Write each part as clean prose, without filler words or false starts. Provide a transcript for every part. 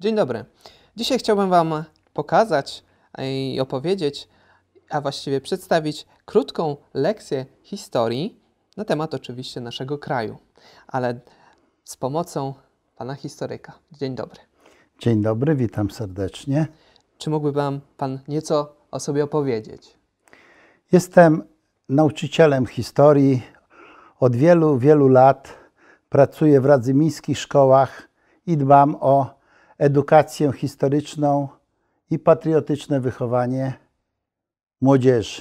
Dzień dobry. Dzisiaj chciałbym Wam pokazać i opowiedzieć, a właściwie przedstawić krótką lekcję historii na temat oczywiście naszego kraju, ale z pomocą Pana historyka. Dzień dobry. Dzień dobry, witam serdecznie. Czy mógłby Pan nieco o sobie opowiedzieć? Jestem nauczycielem historii. Od wielu, wielu lat pracuję w radzymińskich szkołach i dbam o edukację historyczną i patriotyczne wychowanie młodzieży.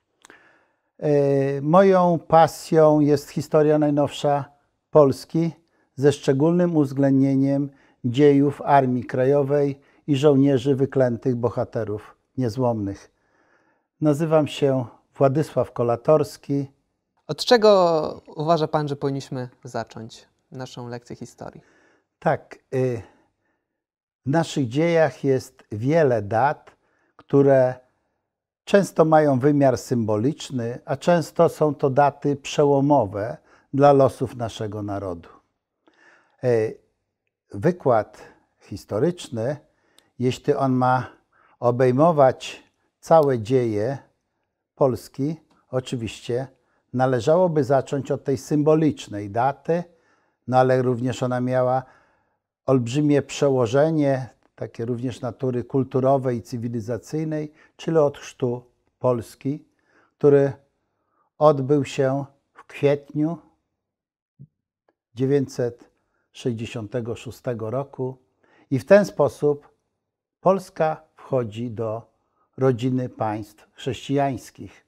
Moją pasją jest historia najnowsza Polski ze szczególnym uwzględnieniem dziejów Armii Krajowej i żołnierzy wyklętych bohaterów niezłomnych. Nazywam się Władysław Kolatorski. Od czego uważa Pan, że powinniśmy zacząć naszą lekcję historii? Tak, w naszych dziejach jest wiele dat, które często mają wymiar symboliczny, a często są to daty przełomowe dla losów naszego narodu. Wykład historyczny, jeśli on ma obejmować całe dzieje Polski, oczywiście należałoby zacząć od tej symbolicznej daty, no ale również ona miała olbrzymie przełożenie, takie również natury kulturowej i cywilizacyjnej, czyli od chrztu Polski, który odbył się w kwietniu 966 roku i w ten sposób Polska wchodzi do rodziny państw chrześcijańskich.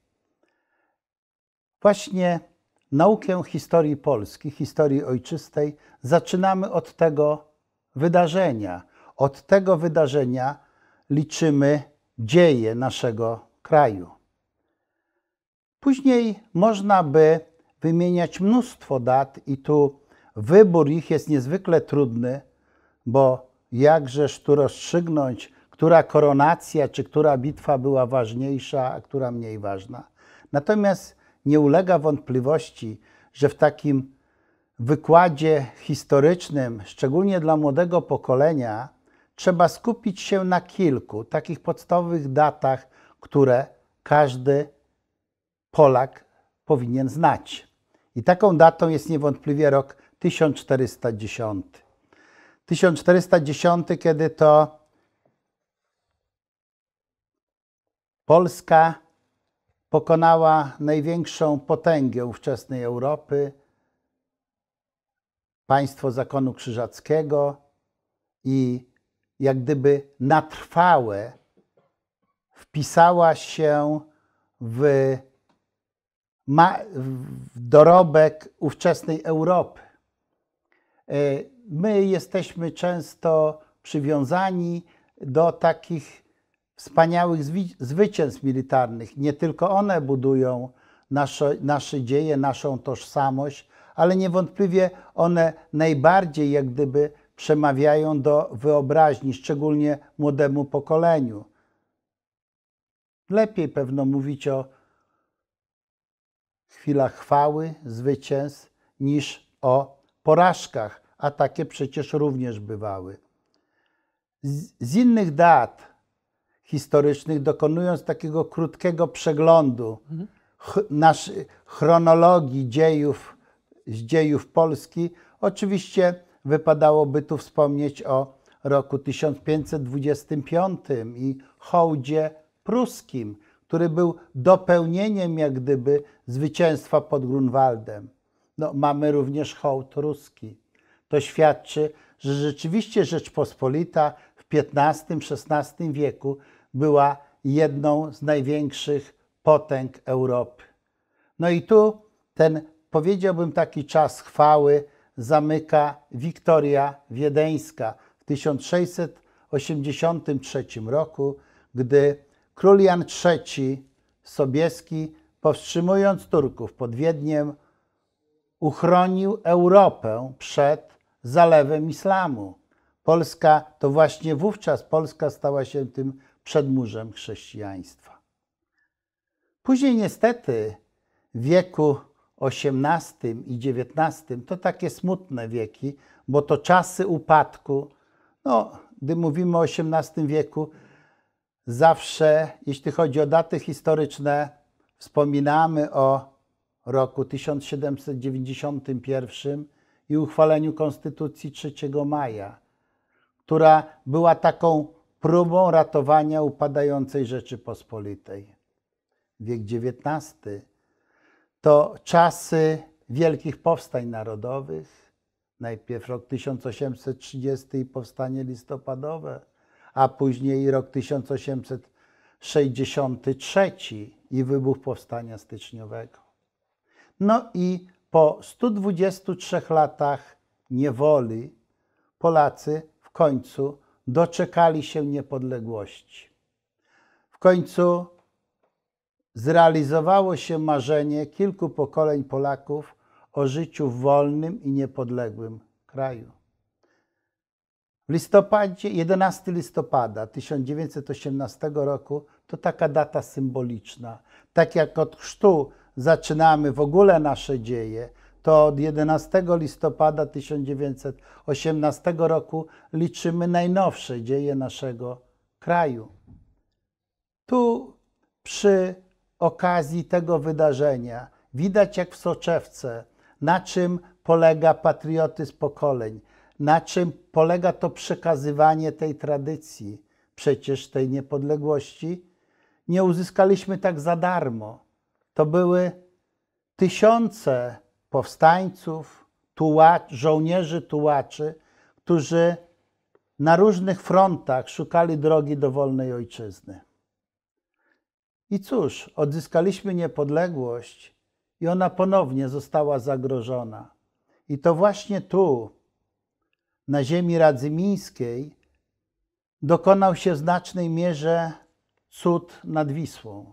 Właśnie naukę historii Polski, historii ojczystej zaczynamy od tego wydarzenia. Od tego wydarzenia liczymy dzieje naszego kraju. Później można by wymieniać mnóstwo dat i tu wybór ich jest niezwykle trudny, bo jakżeż tu rozstrzygnąć, która koronacja czy która bitwa była ważniejsza, a która mniej ważna. Natomiast nie ulega wątpliwości, że w takim wykładzie historycznym, szczególnie dla młodego pokolenia, trzeba skupić się na kilku takich podstawowych datach, które każdy Polak powinien znać. I taką datą jest niewątpliwie rok 1410. 1410, kiedy to Polska pokonała największą potęgę ówczesnej Europy, państwo zakonu krzyżackiego i jak gdyby na trwałe wpisała się w dorobek ówczesnej Europy. My jesteśmy często przywiązani do takich wspaniałych zwycięstw militarnych. Nie tylko one budują nasze dzieje, naszą tożsamość, ale niewątpliwie one najbardziej jak gdyby przemawiają do wyobraźni, szczególnie młodemu pokoleniu. Lepiej pewno mówić o chwilach chwały, zwycięstw, niż o porażkach, a takie przecież również bywały. Z innych dat historycznych, dokonując takiego krótkiego przeglądu chronologii dziejów Polski, oczywiście wypadałoby tu wspomnieć o roku 1525 i hołdzie pruskim, który był dopełnieniem jak gdyby zwycięstwa pod Grunwaldem. No, mamy również hołd ruski. To świadczy, że rzeczywiście Rzeczpospolita w XV-XVI wieku była jedną z największych potęg Europy. No i tu ten, powiedziałbym, taki czas chwały zamyka Wiktoria Wiedeńska w 1683 roku, gdy król Jan III Sobieski, powstrzymując Turków pod Wiedniem, uchronił Europę przed zalewem islamu. Polska, to właśnie wówczas Polska stała się tym przedmurzem chrześcijaństwa. Później niestety w wieku XVIII i XIX to takie smutne wieki, bo to czasy upadku No, gdy mówimy o XVIII wieku, zawsze, jeśli chodzi o daty historyczne, wspominamy o roku 1791 i uchwaleniu Konstytucji 3 maja, która była taką próbą ratowania upadającej Rzeczypospolitej. Wiek XIX to czasy wielkich powstań narodowych. Najpierw rok 1830 i powstanie listopadowe, a później rok 1863 i wybuch powstania styczniowego. No i po 123 latach niewoli Polacy w końcu doczekali się niepodległości. W końcu zrealizowało się marzenie kilku pokoleń Polaków o życiu w wolnym i niepodległym kraju. W listopadzie, 11 listopada 1918 roku to taka data symboliczna. Tak jak od chrztu zaczynamy w ogóle nasze dzieje, to od 11 listopada 1918 roku liczymy najnowsze dzieje naszego kraju. Tu przy okazji tego wydarzenia widać jak w soczewce, na czym polega patriotyzm pokoleń, na czym polega to przekazywanie tej tradycji. Przecież tej niepodległości nie uzyskaliśmy tak za darmo. To były tysiące powstańców, żołnierzy, tułaczy, którzy na różnych frontach szukali drogi do wolnej ojczyzny. I cóż, odzyskaliśmy niepodległość i ona ponownie została zagrożona. I to właśnie tu, na ziemi radzymińskiej, dokonał się w znacznej mierze cud nad Wisłą.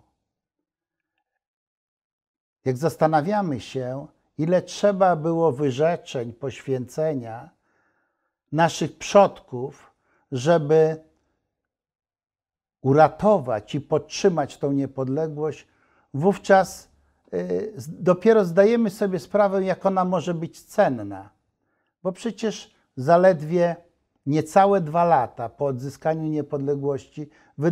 Jak zastanawiamy się, ile trzeba było wyrzeczeń, poświęcenia naszych przodków, żeby uratować i podtrzymać tą niepodległość, wówczas dopiero zdajemy sobie sprawę, jak ona może być cenna. Bo przecież zaledwie niecałe 2 lata po odzyskaniu niepodległości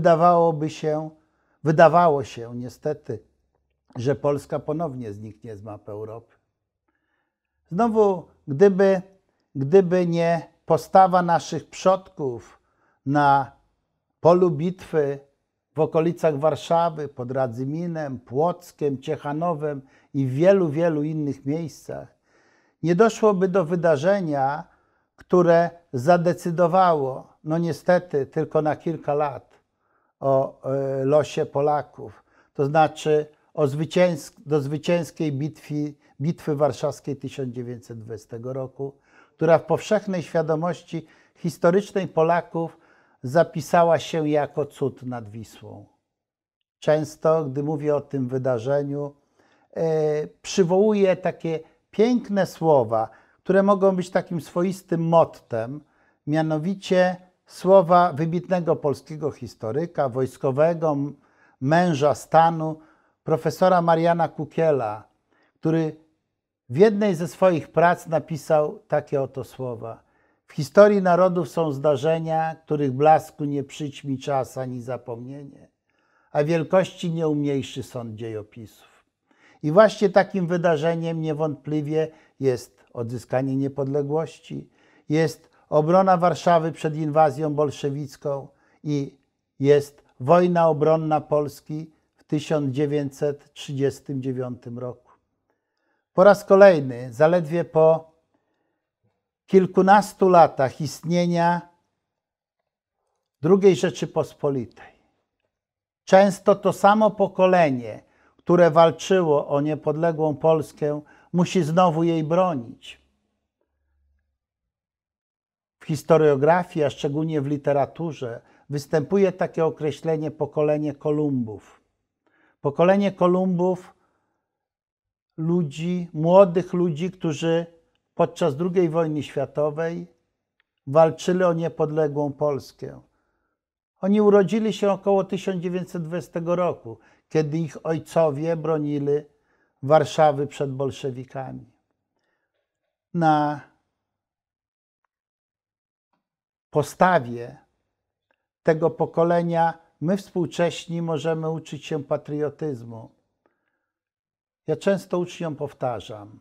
wydawało się niestety, że Polska ponownie zniknie z mapy Europy. Znowu, gdyby nie postawa naszych przodków na polu bitwy w okolicach Warszawy, pod Radzyminem, Płockiem, Ciechanowem i w wielu, wielu innych miejscach, nie doszłoby do wydarzenia, które zadecydowało, no niestety tylko na kilka lat, o losie Polaków. To znaczy do zwycięskiej bitwy warszawskiej 1920 roku, która w powszechnej świadomości historycznej Polaków zapisała się jako cud nad Wisłą. Często, gdy mówię o tym wydarzeniu, przywołuję takie piękne słowa, które mogą być takim swoistym mottem, mianowicie słowa wybitnego polskiego historyka, wojskowego, męża stanu, profesora Mariana Kukiela, który w jednej ze swoich prac napisał takie oto słowa. W historii narodów są zdarzenia, których blasku nie przyćmi czas ani zapomnienie, a wielkości nie umniejszy sąd dziejopisów. I właśnie takim wydarzeniem niewątpliwie jest odzyskanie niepodległości, jest obrona Warszawy przed inwazją bolszewicką i jest wojna obronna Polski w 1939 roku. Po raz kolejny, zaledwie po kilkunastu latach istnienia II Rzeczypospolitej, często to samo pokolenie, które walczyło o niepodległą Polskę, musi znowu jej bronić. W historiografii, a szczególnie w literaturze, występuje takie określenie pokolenie Kolumbów. Pokolenie Kolumbów, młodych ludzi, którzy podczas II wojny światowej walczyli o niepodległą Polskę. Oni urodzili się około 1920 roku, kiedy ich ojcowie bronili Warszawy przed bolszewikami. Na postawie tego pokolenia my współcześni możemy uczyć się patriotyzmu. Ja często uczniom powtarzam,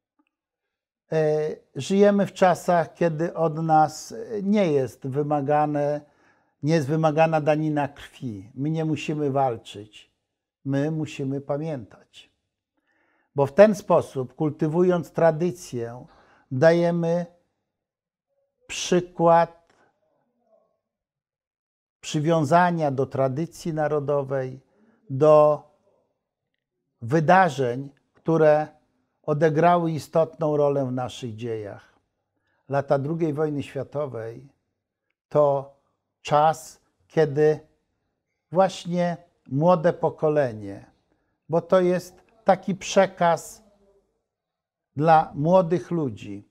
żyjemy w czasach, kiedy od nas nie jest wymagana danina krwi. My nie musimy walczyć. My musimy pamiętać. Bo w ten sposób, kultywując tradycję, dajemy przykład przywiązania do tradycji narodowej, do wydarzeń, które odegrały istotną rolę w naszych dziejach. Lata II wojny światowej to czas, kiedy właśnie młode pokolenie, bo to jest taki przekaz dla młodych ludzi,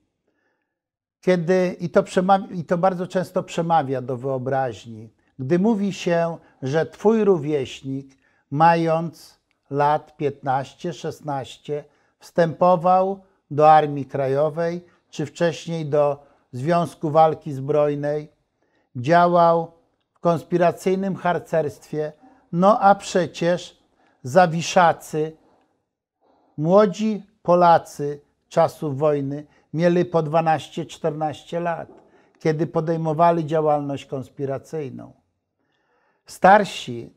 i to bardzo często przemawia do wyobraźni, gdy mówi się, że twój rówieśnik, mając lat 15-16, wstępował do Armii Krajowej, czy wcześniej do Związku Walki Zbrojnej, działał w konspiracyjnym harcerstwie, no a przecież zawiszacy, młodzi Polacy czasów wojny mieli po 12-14 lat, kiedy podejmowali działalność konspiracyjną. Starsi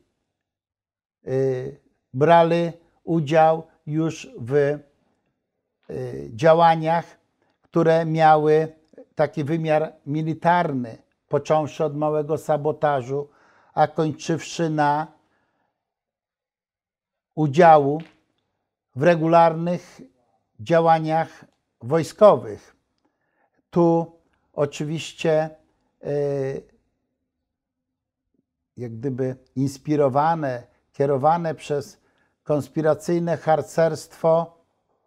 brali udział już w działaniach, które miały taki wymiar militarny, począwszy od małego sabotażu, a kończywszy na udziału w regularnych działaniach wojskowych. Tu oczywiście jak gdyby inspirowane, kierowane przez konspiracyjne harcerstwo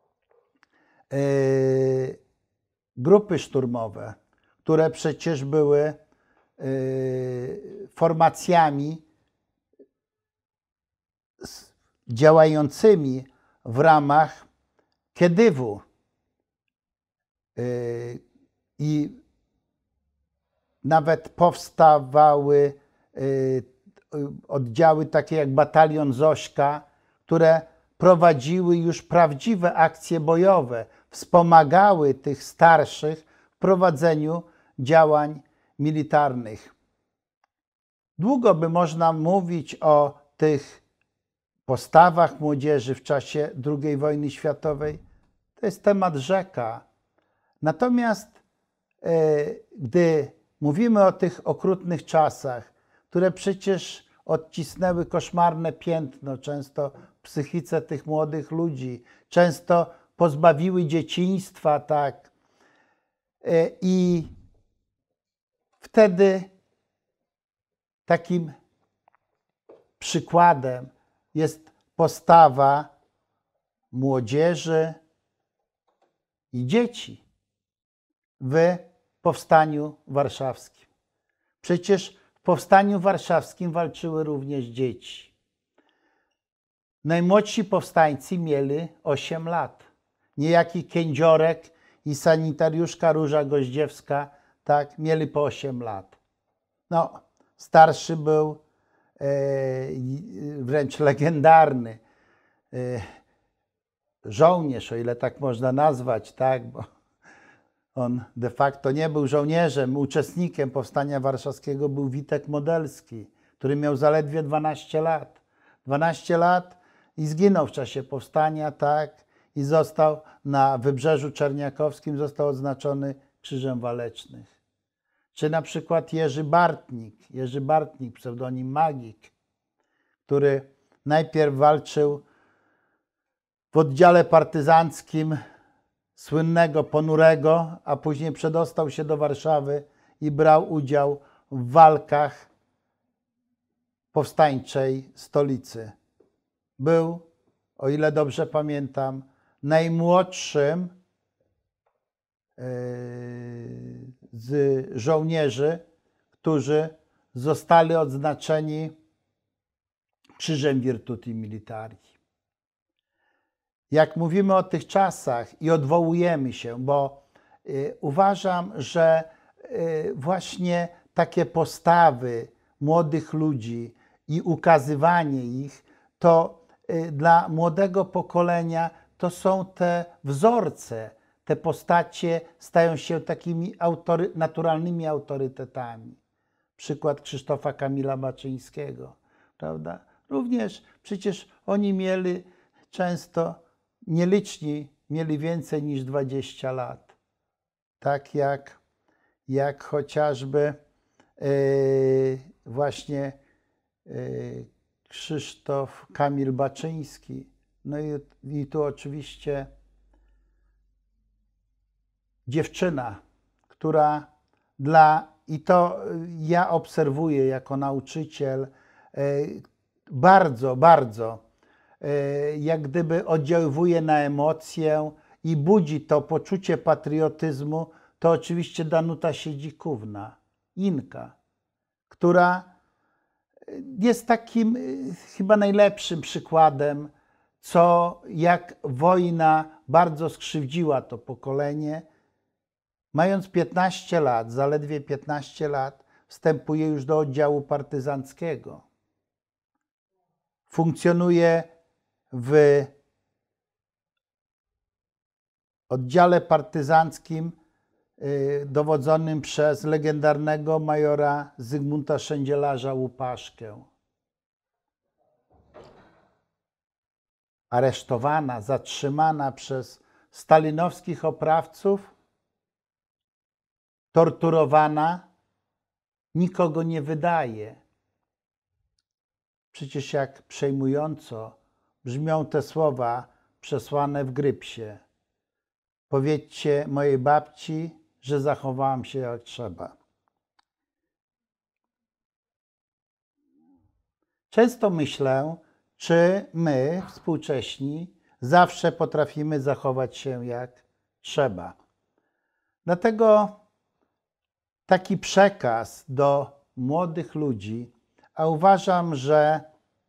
grupy szturmowe, które przecież były formacjami działającymi w ramach Kedywu i nawet powstawały oddziały takie jak Batalion Zośka, które prowadziły już prawdziwe akcje bojowe, wspomagały tych starszych w prowadzeniu działań militarnych. Długo by można mówić o tych postawach młodzieży w czasie II wojny światowej. To jest temat rzeka. Natomiast gdy mówimy o tych okrutnych czasach, które przecież odcisnęły koszmarne piętno często w psychice tych młodych ludzi, często pozbawiły dzieciństwa, tak. I wtedy takim przykładem jest postawa młodzieży i dzieci w Powstaniu Warszawskim. Przecież w Powstaniu Warszawskim walczyły również dzieci. Najmłodsi powstańcy mieli 8 lat. Niejaki Kędziorek i sanitariuszka Róża Goździewska, tak, mieli po 8 lat. No, starszy był wręcz legendarny żołnierz, o ile tak można nazwać, tak, bo on de facto nie był żołnierzem, uczestnikiem Powstania Warszawskiego był Witek Modelski, który miał zaledwie 12 lat. 12 lat i zginął w czasie powstania, tak, i został na Wybrzeżu Czerniakowskim, został odznaczony Krzyżem Walecznych. Czy na przykład Jerzy Bartnik, pseudonim Magik, który najpierw walczył w oddziale partyzanckim słynnego Ponurego, a później przedostał się do Warszawy i brał udział w walkach powstańczej stolicy. Był, o ile dobrze pamiętam, najmłodszym z żołnierzy, którzy zostali odznaczeni Krzyżem Virtuti Militari. Jak mówimy o tych czasach i odwołujemy się, bo uważam, że właśnie takie postawy młodych ludzi i ukazywanie ich, to dla młodego pokolenia to są te wzorce, te postacie stają się takimi naturalnymi autorytetami. Przykład Krzysztofa Kamila Baczyńskiego, prawda? Również przecież oni mieli często, nieliczni, mieli więcej niż 20 lat. Tak jak chociażby właśnie Krzysztof Kamil Baczyński. No i tu oczywiście dziewczyna, która i to ja obserwuję jako nauczyciel, bardzo jak gdyby oddziaływuje na emocje i budzi to poczucie patriotyzmu, to oczywiście Danuta Siedzikówna, Inka, która jest takim chyba najlepszym przykładem, jak wojna bardzo skrzywdziła to pokolenie. Mając 15 lat, zaledwie 15 lat, wstępuje już do oddziału partyzanckiego. Funkcjonuje w oddziale partyzanckim dowodzonym przez legendarnego majora Zygmunta Szędzielarza-Łupaszkę. Aresztowana, zatrzymana przez stalinowskich oprawców, torturowana, nikogo nie wydaje. Przecież jak przejmująco brzmią te słowa przesłane w Grypsie. Powiedzcie mojej babci, że zachowałam się jak trzeba. Często myślę, czy my, współcześni, zawsze potrafimy zachować się jak trzeba. Dlatego taki przekaz do młodych ludzi, a uważam, że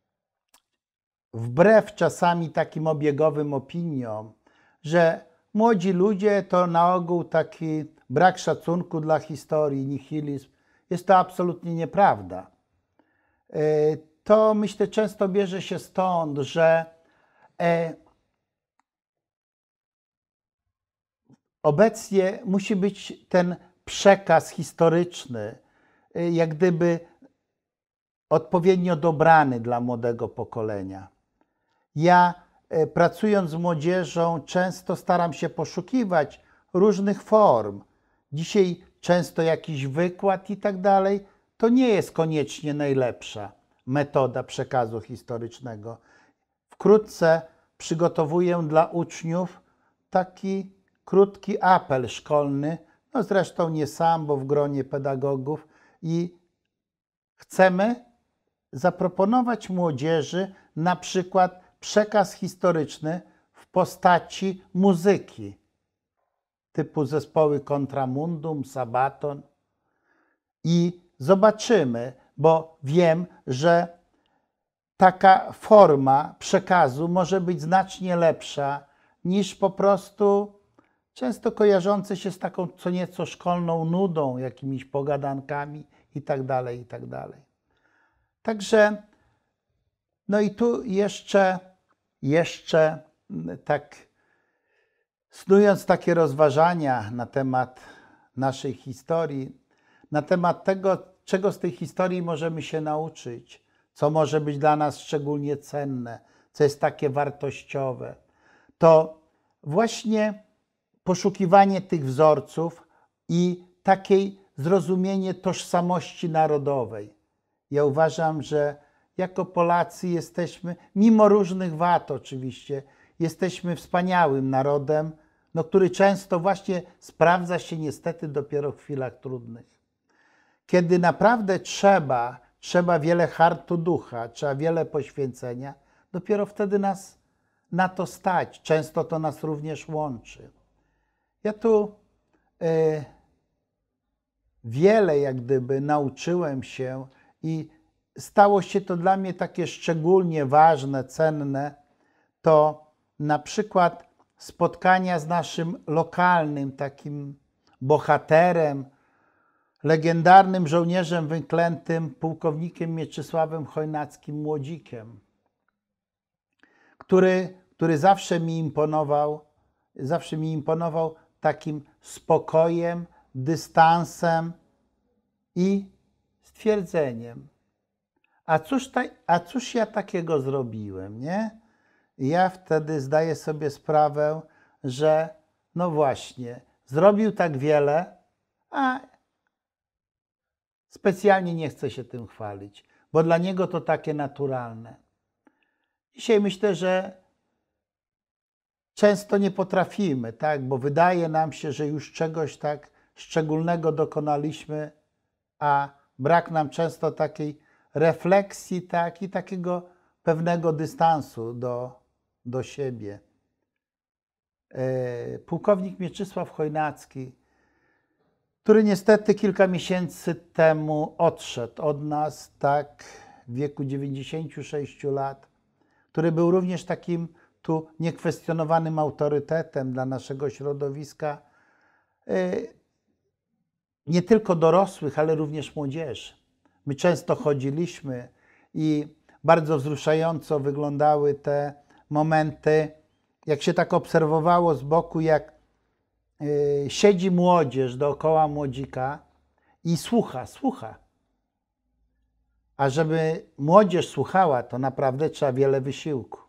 wbrew czasami takim obiegowym opiniom, że młodzi ludzie to na ogół taki brak szacunku dla historii, nihilizm, jest to absolutnie nieprawda. To myślę często bierze się stąd, że obecnie musi być ten przekaz historyczny, jak gdyby odpowiednio dobrany dla młodego pokolenia. Ja, pracując z młodzieżą, często staram się poszukiwać różnych form. Dzisiaj często jakiś wykład i tak dalej, to nie jest koniecznie najlepsza metoda przekazu historycznego. Wkrótce przygotowuję dla uczniów taki krótki apel szkolny, no zresztą nie sam, bo w gronie pedagogów, i chcemy zaproponować młodzieży na przykład przekaz historyczny w postaci muzyki, typu zespoły Contramundum, Sabaton. I zobaczymy, bo wiem, że taka forma przekazu może być znacznie lepsza niż po prostu często kojarzące się z taką co nieco szkolną nudą, jakimiś pogadankami itd., itd. Także, no i tu jeszcze tak snując takie rozważania na temat naszej historii, na temat tego, czego z tej historii możemy się nauczyć, co może być dla nas szczególnie cenne, co jest takie wartościowe, to właśnie poszukiwanie tych wzorców i takie zrozumienie tożsamości narodowej. Ja uważam, że jako Polacy jesteśmy, mimo różnych wad oczywiście, jesteśmy wspaniałym narodem, no, który często właśnie sprawdza się niestety dopiero w chwilach trudnych. Kiedy naprawdę trzeba wiele hartu ducha, trzeba wiele poświęcenia, dopiero wtedy nas na to stać. Często to nas również łączy. Ja tu wiele jak gdyby nauczyłem się i stało się to dla mnie takie szczególnie ważne, cenne, to na przykład spotkania z naszym lokalnym takim bohaterem, legendarnym żołnierzem wyklętym, pułkownikiem Mieczysławem Chojnackim-Młodzikiem, który zawsze mi imponował takim spokojem, dystansem i stwierdzeniem, a cóż ja takiego zrobiłem, nie? I ja wtedy zdaję sobie sprawę, że no właśnie, zrobił tak wiele, a specjalnie nie chce się tym chwalić, bo dla niego to takie naturalne. Dzisiaj myślę, że często nie potrafimy, tak, bo wydaje nam się, że już czegoś tak szczególnego dokonaliśmy, a brak nam często takiej refleksji, tak, i takiego pewnego dystansu do siebie. Pułkownik Mieczysław Chojnacki, który niestety kilka miesięcy temu odszedł od nas, tak, w wieku 96 lat, który był również takim tu niekwestionowanym autorytetem dla naszego środowiska, nie tylko dorosłych, ale również młodzieży. My często chodziliśmy i bardzo wzruszająco wyglądały te momenty, jak się tak obserwowało z boku, jak siedzi młodzież dookoła młodzika i słucha. A żeby młodzież słuchała, to naprawdę trzeba wiele wysiłku.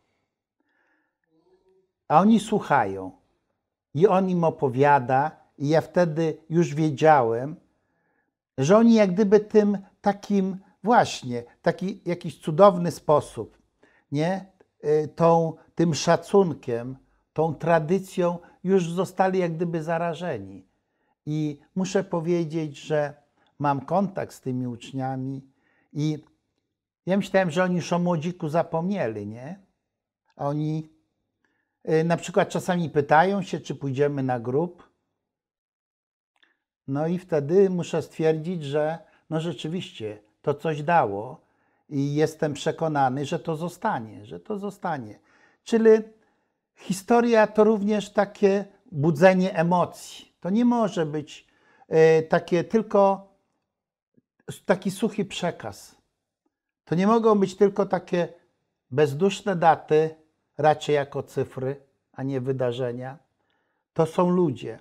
A oni słuchają i on im opowiada i ja wtedy już wiedziałem, że oni jak gdyby tym takim właśnie, taki jakiś cudowny sposób, nie? Tym szacunkiem, tą tradycją już zostali jak gdyby zarażeni. I muszę powiedzieć, że mam kontakt z tymi uczniami i ja myślałem, że oni już o młodziku zapomnieli, nie? A oni na przykład czasami pytają się, czy pójdziemy na grób. No i wtedy muszę stwierdzić, że no rzeczywiście to coś dało i jestem przekonany, że to zostanie. Czyli historia to również takie budzenie emocji. To nie może być takie tylko taki suchy przekaz. To nie mogą być tylko takie bezduszne daty, raczej jako cyfry, a nie wydarzenia. To są ludzie.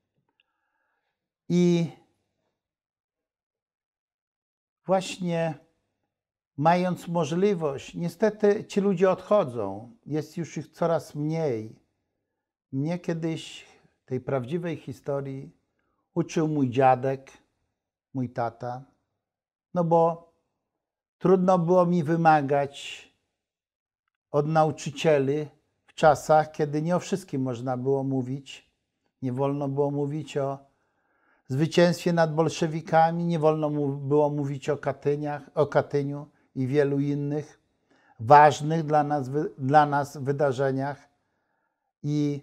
I właśnie mając możliwość, niestety ci ludzie odchodzą, jest już ich coraz mniej. Mnie kiedyś tej prawdziwej historii uczył mój dziadek, mój tata, no bo trudno było mi wymagać od nauczycieli w czasach, kiedy nie o wszystkim można było mówić. Nie wolno było mówić o zwycięstwie nad bolszewikami, nie wolno było mówić o Katyniu i wielu innych ważnych dla nas wydarzeniach. I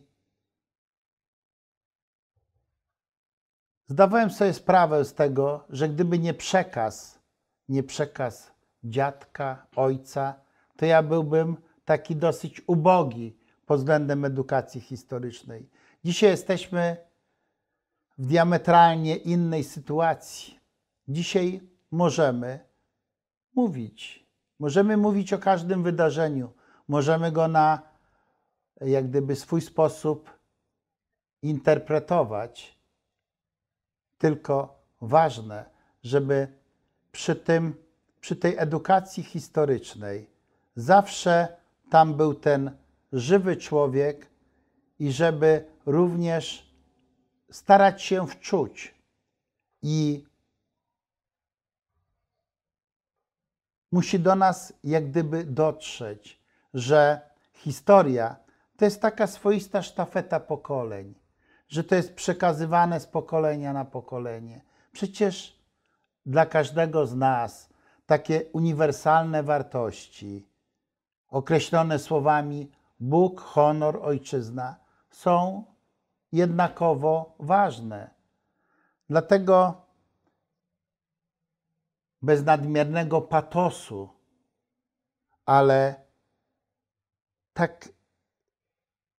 zdawałem sobie sprawę z tego, że gdyby nie przekaz dziadka, ojca, to ja byłbym taki dosyć ubogi pod względem edukacji historycznej. Dzisiaj jesteśmy w diametralnie innej sytuacji. Dzisiaj możemy mówić o każdym wydarzeniu, możemy go na jak gdyby swój sposób interpretować. Tylko ważne, żeby przy tej edukacji historycznej zawsze tam był ten żywy człowiek i żeby również starać się wczuć. I musi do nas jak gdyby dotrzeć, że historia to jest taka swoista sztafeta pokoleń, że to jest przekazywane z pokolenia na pokolenie. Przecież dla każdego z nas takie uniwersalne wartości, określone słowami Bóg, honor, ojczyzna, są jednakowo ważne. Dlatego bez nadmiernego patosu, ale tak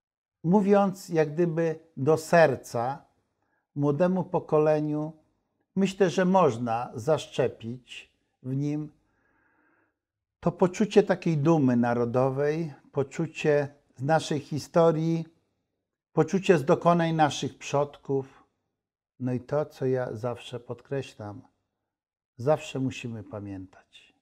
mówiąc jak gdyby do serca, młodemu pokoleniu myślę, że można zaszczepić w nim to poczucie takiej dumy narodowej, poczucie z naszej historii, poczucie z dokonań naszych przodków. No i to, co ja zawsze podkreślam, zawsze musimy pamiętać.